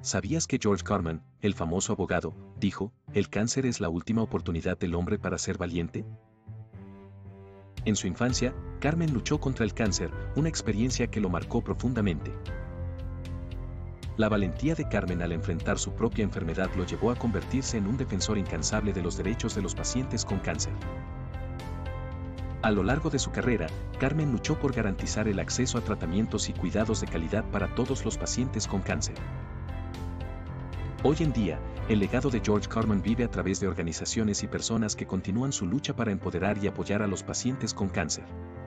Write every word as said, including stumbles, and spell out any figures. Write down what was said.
¿Sabías que George Carman, el famoso abogado, dijo, el cáncer es la última oportunidad del hombre para ser valiente? En su infancia, Carmen luchó contra el cáncer, una experiencia que lo marcó profundamente. La valentía de Carmen al enfrentar su propia enfermedad lo llevó a convertirse en un defensor incansable de los derechos de los pacientes con cáncer. A lo largo de su carrera, Carmen luchó por garantizar el acceso a tratamientos y cuidados de calidad para todos los pacientes con cáncer. Hoy en día, el legado de George Carman vive a través de organizaciones y personas que continúan su lucha para empoderar y apoyar a los pacientes con cáncer.